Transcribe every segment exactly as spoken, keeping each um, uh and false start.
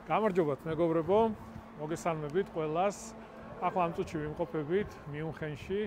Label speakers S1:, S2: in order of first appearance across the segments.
S1: გამარჯობათ მეგობრებო, მოგესალმებით ყველას. ახლა ამ წუთში ვიმყოფებით მიუნხენში,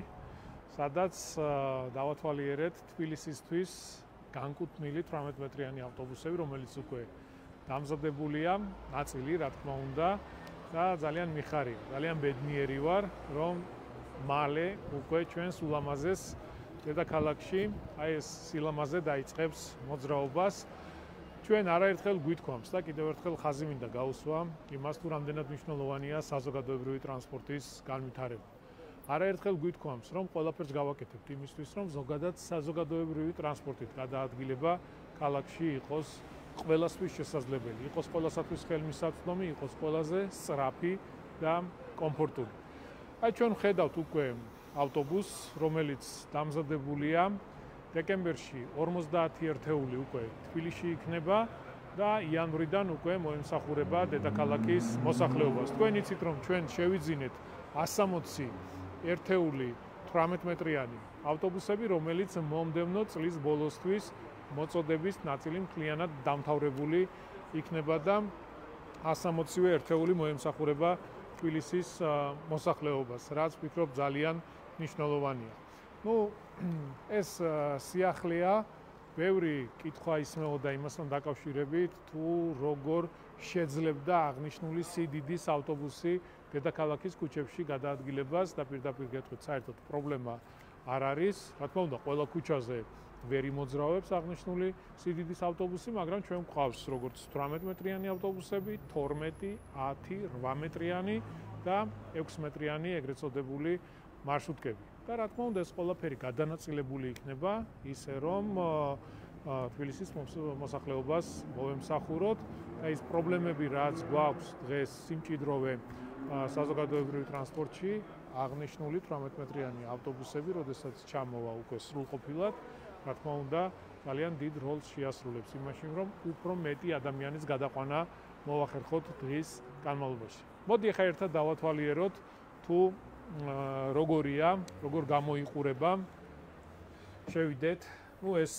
S1: სადაც დავათვალიერეთ თბილისისთვის განკუთვნილი თვრამეტმეტრიანი ავტობუსები, რომელიც უკვე დამზადებულია, ნაწილი, რა თქმა უნდა, და ძალიან მიხარია. ძალიან ბედნიერი ვარ, რომ მალე უკვე ჩვენს ულამაზეს დედაქალაქში აი ეს სილამაზე დაიწყებს მოძრაობას. ჩვენ არაერთხელ გვითქვამს და კიდევ ერთხელ ხაზი მინდა გაუსვა იმას, თუ რამდენად მნიშვნელოვანია საზოგადოებრივი ტრანსპორტის განვითარება. არაერთხელ გვითქვამს, რომ ყველაფერს გავაკეთებთ იმისთვის, რომ ზოგადად საზოგადოებრივი ტრანსპორტით გადაადგილება ქალაქში იყოს ყველასთვის შესაძლებელი, იყოს ყველასათვის ხელმისაწვდომი, იყოს ყველაზე სწრაფი და კომფორტული. აი ჩვენ ვხედავთ უკვე ავტობუსს, რომელიც დამზადებულია დეკემბერში ორმოცდაათი ერთეული უკვე თბილისში იქნება და იანვრიდან უკვე მოემსახურება დედაქალაქის მოსახლეობას. თქვენ იცით, რომ ჩვენ შევიძინეთ ასი ოცი ერთეული თვრამეტმეტრიანი ავტობუსები, რომელიც მომდევნო წლის ბოლოსთვის მოწოდების ნაწილი მთლიანად დამთავრებული იქნება და ასი ოცი ერთეული მოემსახურება თბილისის მოსახლეობას, რაც ვფიქრობ ძალიან მნიშვნელოვანია. Ну, ეს სიახლეა, ბევრი კითხვა ისმეოდა იმასთან დაკავშირებით, თუ როგორ შეძლებდა აღნიშნული სიდიდის ავტობუსი დედაქალაქის ქუჩებში გადაადგილებას და პირდაპირ გეტყვით, საერთოდ პრობლემა არ არის. რა თქმა უნდა, ყველა ქუჩაზე ვერ იმოძრავებს აღნიშნული სიდიდის ავტობუსი, მაგრამ ჩვენ გვყავს როგორც თვრამეტმეტრიანი ავტობუსები, თორმეტი, ათი, რვა მეტრიანი და ექვსი მეტრიანი ეგრეთ წოდებული მარშრუტკები. და რა თქმა უნდა, ეს ყველაფერი გადანაწილებული იქნება ისე, რომ თბილისის მოსახლეობას მოემსახუროთ და ის პრობლემები, რაც გვაქვს დღეს სიმჭიდროვე საზოგადოებრივი ტრანსპორტში, აღნიშნული თვრამეტმეტრიანი ავტობუსები, როდესაც ჩამოვა უკვე სრულყოფილად, რა თქმა უნდა, ძალიან დიდ როლს შეასრულებს იმაში, რომ უფრო მეტი ადამიანის გადაყვანა მოვახერხოთ დღის განმავლობაში. მოდი ახლა ერთად დავათვალიეროთ, თუ როგორია, როგორ გამოიყურება. შევიდეთ, ну ეს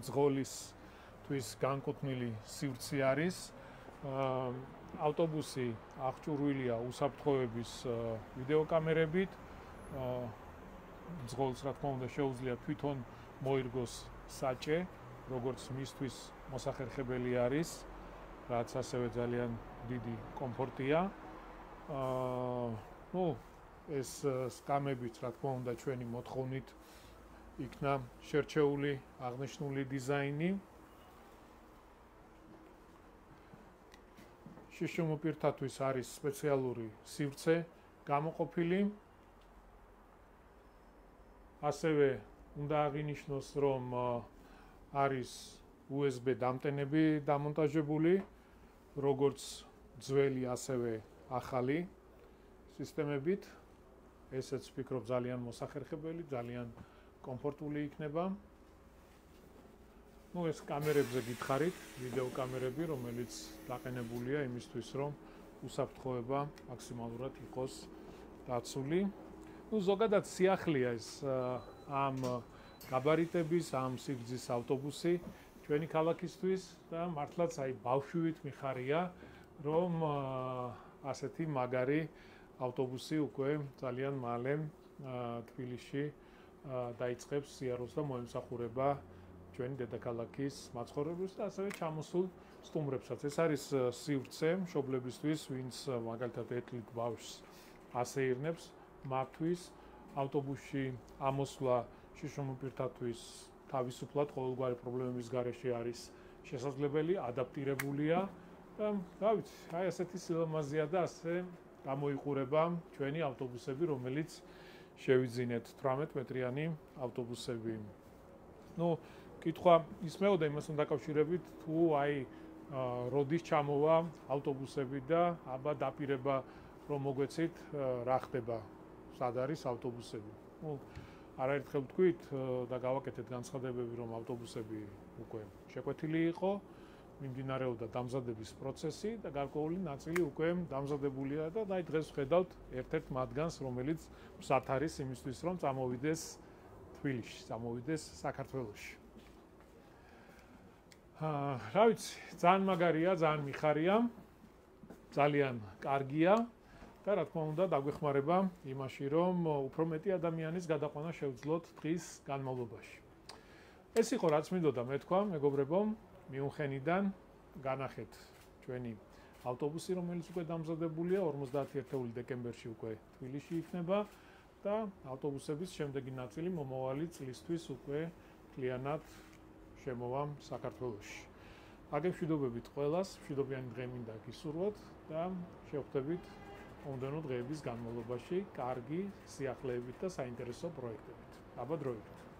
S1: მძღოლისთვის განკუთვნილი სივრცე არის. ავტობუსი აღჭურვილია უსაფრთხოების ვიდეოკამერებით. მძღოლს რა თქმა უნდა შეუძლია თვითონ მოირგოს საჭე, როგორც მისთვის მოსახერხებელი არის, რაც ასევე ძალიან დიდი კომფორტია. აა, ну ეს სკამებიც, რა თქმა უნდა, ჩვენი მოთხოვნით იქნა შერჩეული აღნიშნული დიზაინი. შიშუმო პირთათვის არის სპეციალური სივრცე გამოყოფილი. ასევე უნდა აღინიშნოს, რომ არის U S B დამტენები დამონტაჟებული, როგორც ძველი, ასევე ახალი სისტემებით. ესეც ვფიქრობ ძალიან მოსახერხებელი, ძალიან კომფორტული იქნება. ну ეს კამერებზე გითხარით, ვიდეო კამერები, რომელიც დაყენებულია იმისთვის, რომ უსაფრთხოება მაქსიმალურად იყოს დაცული. ну ზოგადად სიახლეა ეს ამ გაბარიტების, ამ სიგრძის ავტობუსი ჩვენი ქალაქისთვის და მართლაც აი ბავშვივით მიხარია, რომ ასეთი მაგარი ავტობუსი უკვე ძალიან მალე თბილისში დაიწყებს სიარულს და მოემსახურება ჩვენი დედაქალაქის მაცხოვრებელს და ასევე ჩამოსულ სტუმრებსაც. ეს არის სივრცე მშობლებისთვის, ვინც მაგალითად ეთლიკ ბავშვს ასეირნებს, მათთვის ავტობუსში ამოსვლა შიშუმო პირთათვის თავისუფლად ყოველგვარი პრობლემების გარეშე არის შესაძლებელი, ადაპტირებულია და რა ვიცი, აი ასეთი სილამაზეა და ასე გამოიყურება ჩვენი ავტობუსები, რომელიც შევიძინეთ თვრამეტმეტრიანი ავტობუსები. ну კითხვა ისმეოდა იმასთან დაკავშირებით, თუ აი როდის ჩამოვა ავტობუსები და აბა დაპირება რომ მოგვეცით რა ხდება, სად არის ავტობუსები. ну არაერთხელ ვთქვით და გავაკეთეთ განცხადებები, რომ ავტობუსები უკვე შეკვეთილი იყო, მიმდინარეობდა დამზადების პროცესი და გარკვეული ნაწილი უკვე დამზადებულია და აი დღეს ვხედავთ ერთ-ერთ მათგანს, რომელიც მზად არის იმისთვის, რომ წამოვიდეს თბილისში, წამოვიდეს საქართველოში. აა, რა ვიცი, ძალიან მაგარია, ძალიან მიხარია. ძალიან კარგია და რა თქმა უნდა დაგვეხმარება იმაში, რომ უფრო მეტი ადამიანის გადაყვანა შევძლოთ დღის განმავლობაში. ეს იყო რაც მინდოდა მეთქვა, მეგობრებო, მიუნხენიდან განახეთ ჩვენი ავტობუსი, რომელიც უკვე დამზადებულია, ორმოცდაათი ერთეული დეკემბერში უკვე თბილისში იქნება და ავტობუსების შემდეგი ნაწილი მომავალი წლისთვის უკვე მთლიანად შემოვა საქართველოში. აგებ მშვიდობებით ყველას, მშვიდობიანი დღე მინდა გისურვოთ და შევხვდებით მომდევნო დღეების განმავლობაში კარგი სიახლეებით და საინტერესო პროექტებით. აბა დროებით.